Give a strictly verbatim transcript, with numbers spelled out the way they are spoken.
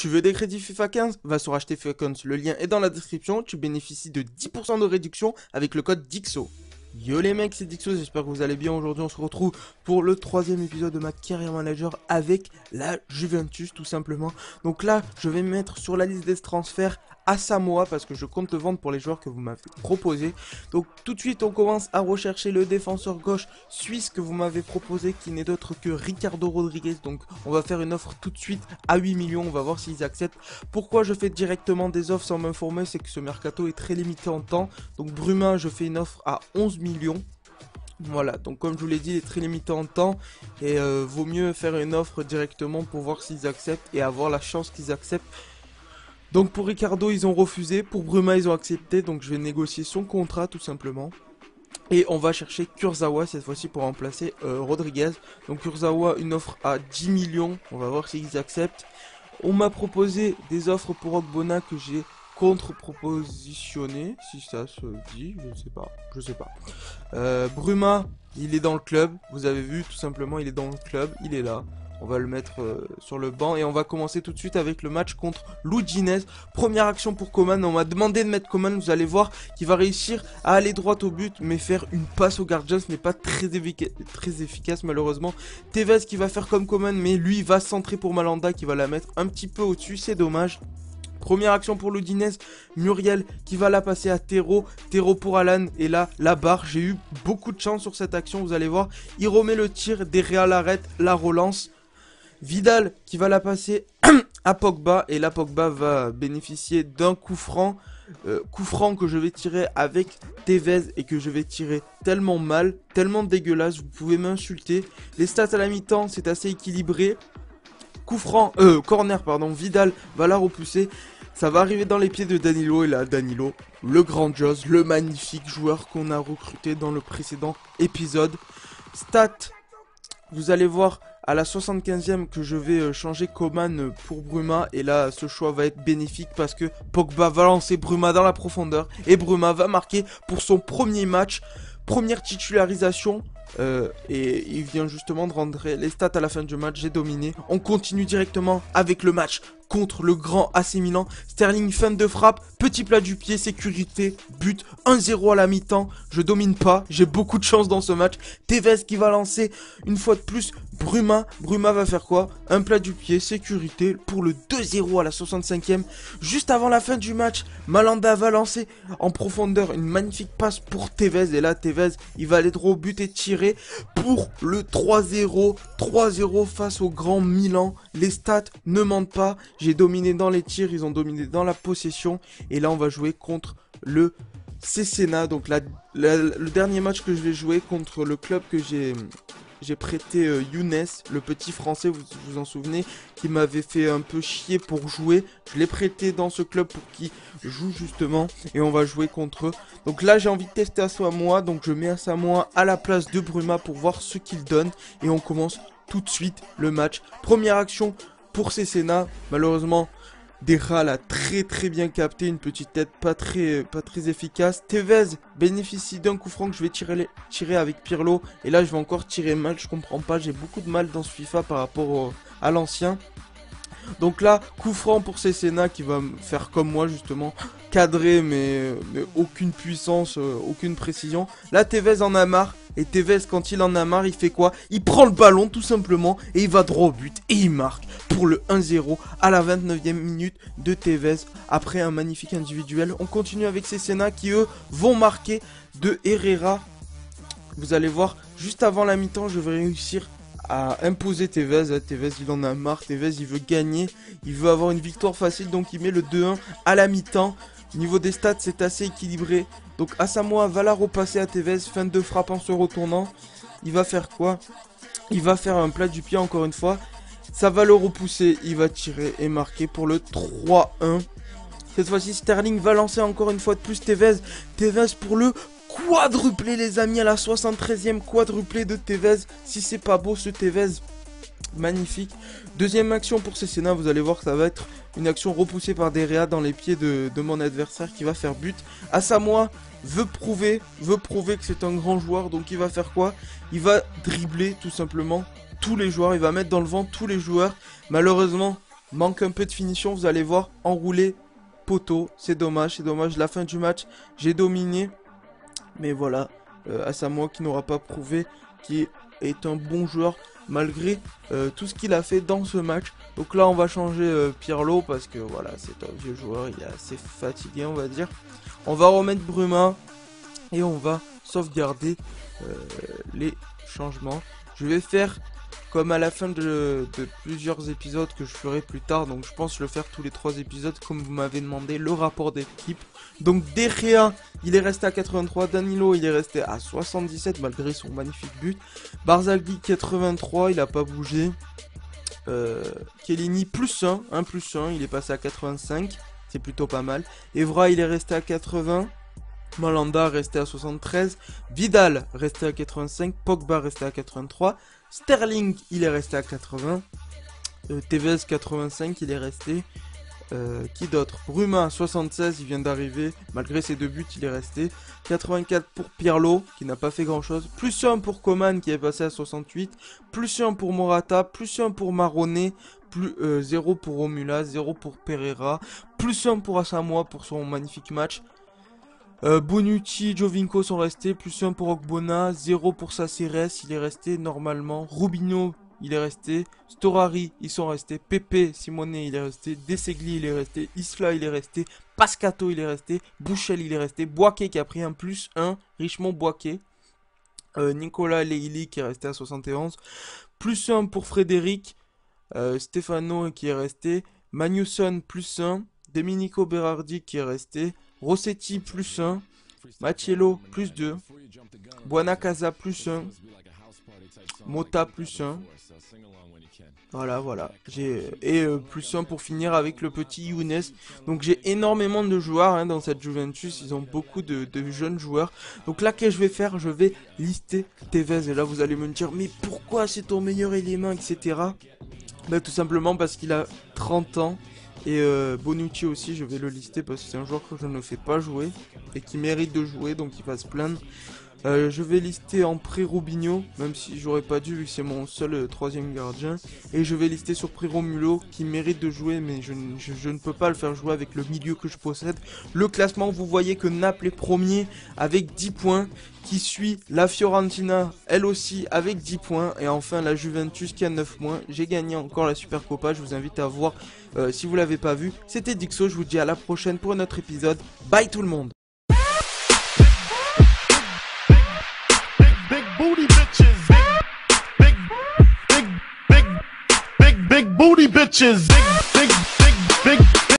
Tu veux des crédits FIFA quinze? Va sur acheter FIFA quinze, le lien est dans la description. Tu bénéficies de dix pour cent de réduction avec le code Dixo. Yo les mecs, c'est Dixo, j'espère que vous allez bien. Aujourd'hui on se retrouve pour le troisième épisode de ma carrière manager avec la Juventus tout simplement. Donc là je vais me mettre sur la liste des transferts Asamoah parce que je compte le vendre pour les joueurs que vous m'avez proposé. Donc tout de suite on commence à rechercher le défenseur gauche suisse que vous m'avez proposé, qui n'est d'autre que Ricardo Rodriguez. Donc on va faire une offre tout de suite à huit millions, on va voir s'ils acceptent. Pourquoi je fais directement des offres sans m'informer? C'est que ce mercato est très limité en temps. Donc Bruma, je fais une offre à onze millions. Voilà, donc comme je vous l'ai dit, il est très limité en temps et euh, vaut mieux faire une offre directement pour voir s'ils acceptent et avoir la chance qu'ils acceptent. Donc pour Ricardo ils ont refusé, pour Bruma ils ont accepté, donc je vais négocier son contrat tout simplement. Et on va chercher Kurzawa cette fois-ci pour remplacer euh, Rodriguez. Donc Kurzawa, une offre à dix millions, on va voir s'ils acceptent. On m'a proposé des offres pour Ogbonna que j'ai contre-propositionné, si ça se dit, je sais pas, je sais pas. Euh, Bruma, il est dans le club, vous avez vu tout simplement, il est dans le club, il est là. On va le mettre euh, sur le banc et on va commencer tout de suite avec le match contre l'Udinese. Première action pour Coman, on m'a demandé de mettre Coman, vous allez voir qu'il va réussir à aller droit au but, mais faire une passe au gardien, ce n'est pas très, très efficace malheureusement. Tevez qui va faire comme Coman, mais lui va centrer pour Malanda qui va la mettre un petit peu au-dessus, c'est dommage. Première action pour l'Udinese, Muriel qui va la passer à Théro, Théro pour Alan, et là, la barre, j'ai eu beaucoup de chance sur cette action, vous allez voir. Il remet le tir, Derrea l'arrête, la relance. Vidal qui va la passer à Pogba, et là Pogba va bénéficier d'un coup franc, euh, coup franc que je vais tirer avec Tevez et que je vais tirer tellement mal, tellement dégueulasse, vous pouvez m'insulter. Les stats à la mi-temps, c'est assez équilibré. Coup franc, euh, corner pardon, Vidal va la repousser, ça va arriver dans les pieds de Danilo, et là Danilo, le grandiose, le magnifique joueur qu'on a recruté dans le précédent épisode. Stats, vous allez voir à la soixante-quinzième que je vais changer Coman pour Bruma, et là ce choix va être bénéfique parce que Pogba va lancer Bruma dans la profondeur et Bruma va marquer pour son premier match, première titularisation. Euh, et il vient justement de rentrer. Les stats à la fin du match, j'ai dominé. On continue directement avec le match contre le grand A C Milan. Sterling, fin de frappe, petit plat du pied, sécurité, but, un zéro à la mi-temps. Je domine pas, j'ai beaucoup de chance dans ce match. Tevez qui va lancer une fois de plus Bruma. Bruma va faire quoi? Un plat du pied, sécurité pour le deux zéro à la soixante-cinquième. Juste avant la fin du match, Malanda va lancer en profondeur une magnifique passe pour Tevez. Et là Tevez, il va aller droit au but et tirer pour le trois zéro. trois zéro face au grand Milan. Les stats ne mentent pas. J'ai dominé dans les tirs, ils ont dominé dans la possession. Et là on va jouer contre le Cesena. Donc la, la, le dernier match que je vais jouer contre le club que j'ai... J'ai prêté euh, Younes, le petit français, vous vous en souvenez, qui m'avait fait un peu chier pour jouer. Je l'ai prêté dans ce club pour qu'il joue justement, et on va jouer contre eux. Donc là j'ai envie de tester Asamoah, donc je mets Asamoah à la place de Bruma pour voir ce qu'il donne. Et on commence tout de suite le match. Première action pour Cesena, malheureusement Derrea l'a très très bien capté, une petite tête pas très, pas très efficace. Tevez bénéficie d'un coup franc que je vais tirer, les, tirer avec Pirlo. Et là je vais encore tirer mal, je comprends pas, j'ai beaucoup de mal dans ce FIFA par rapport au, à l'ancien. Donc là, coup franc pour Cesena qui va faire comme moi justement, cadrer mais, mais aucune puissance, euh, aucune précision. Là Tevez en a marre, et Tevez quand il en a marre il fait quoi? Il prend le ballon tout simplement et il va droit au but et il marque pour le un zéro à la vingt-neuvième minute de Tevez après un magnifique individuel. On continue avec Cesena qui eux vont marquer de Herrera. Vous allez voir, juste avant la mi-temps je vais réussir à imposer Tevez. Tevez il en a marre, Tevez il veut gagner, il veut avoir une victoire facile, donc il met le deux un à la mi-temps. Niveau des stats c'est assez équilibré. Donc Asamoah va la repasser à Tevez, fin de frappe en se retournant. Il va faire quoi? Il va faire un plat du pied encore une fois. Ça va le repousser, il va tirer et marquer pour le trois un. Cette fois-ci Sterling va lancer encore une fois de plus Tevez. Tevez pour le quadruplé les amis, à la soixante-treizième quadruplé de Tevez. Si c'est pas beau ce Tevez, magnifique. Deuxième action pour Cesena, vous allez voir que ça va être une action repoussée par Derrea dans les pieds de, de mon adversaire qui va faire but. Asamoah veut prouver, veut prouver que c'est un grand joueur, donc il va faire quoi? Il va dribbler tout simplement tous les joueurs, il va mettre dans le vent tous les joueurs. Malheureusement, manque un peu de finition, vous allez voir, enroulé, poteau, c'est dommage, c'est dommage, la fin du match, j'ai dominé, mais voilà, euh, Asamoah qui n'aura pas prouvé qu'il est un bon joueur, malgré euh, tout ce qu'il a fait dans ce match. Donc là on va changer euh, Pirlo, parce que voilà, c'est un vieux joueur, il est assez fatigué on va dire. On va remettre Bruma, et on va sauvegarder euh, les changements. Je vais faire comme à la fin de, de plusieurs épisodes que je ferai plus tard, donc je pense le faire tous les trois épisodes comme vous m'avez demandé, le rapport d'équipe. Donc De Gea, il est resté à quatre-vingt-trois, Danilo il est resté à soixante-dix-sept malgré son magnifique but, Barzagli quatre-vingt-trois, il a pas bougé, euh, Chiellini plus un, un plus un, il est passé à quatre-vingt-cinq, c'est plutôt pas mal, Evra il est resté à quatre-vingts, Malanda resté à soixante-treize, Vidal resté à quatre-vingt-cinq, Pogba resté à quatre-vingt-trois, Sterling il est resté à quatre-vingts, euh, Tevez quatre-vingt-cinq il est resté, euh, qui d'autre, Bruma soixante-seize il vient d'arriver, malgré ses deux buts il est resté, quatre-vingt-quatre pour Pirlo qui n'a pas fait grand chose, plus un pour Coman qui est passé à soixante-huit, plus un pour Morata, plus un pour Maroné, plus euh, zéro pour Romula, zéro pour Pereira, plus un pour Asamoah pour son magnifique match. Euh, Bonucci, Jovinko sont restés, plus un pour Ogbonna, zéro pour Saceres, il est resté normalement, Rubinho, il est resté, Storari, ils sont restés, Pepe, Simone, il est resté, Desegli, il est resté, Isla, il est resté, Pascato, il est resté, Bouchel, il est resté, Boaké qui a pris un plus un, Richemont Boaké, euh, Nicolas Leili qui est resté à soixante et onze, plus un pour Frédéric, euh, Stefano qui est resté, Magnusson plus un, Domenico Berardi qui est resté, Rossetti plus un, Machiello plus deux, Buonacasa plus un, Mota plus un. Voilà, voilà. J'ai et euh, plus un pour finir avec le petit Younes. Donc j'ai énormément de joueurs hein, dans cette Juventus. Ils ont beaucoup de, de jeunes joueurs. Donc là, qu'est-ce que je vais faire? Je vais lister Tevez. Et là, vous allez me dire, mais pourquoi c'est ton meilleur élément, et cetera. Ben, tout simplement parce qu'il a trente ans. Et euh, Bonucci aussi, je vais le lister parce que c'est un joueur que je ne fais pas jouer et qui mérite de jouer, donc il va se plaindre. Euh, je vais lister en pré-Robinho, même si j'aurais pas dû vu que c'est mon seul euh, troisième gardien. Et je vais lister sur pré-Romulo qui mérite de jouer, mais je, je, je ne peux pas le faire jouer avec le milieu que je possède. Le classement, vous voyez que Naples est premier avec dix points, qui suit la Fiorentina, elle aussi avec dix points. Et enfin la Juventus qui a neuf points. J'ai gagné encore la Supercopa, je vous invite à voir euh, si vous l'avez pas vu. C'était Dixo, je vous dis à la prochaine pour un autre épisode. Bye tout le monde. Big booty bitches, big, big, big, big, big, big booty bitches, big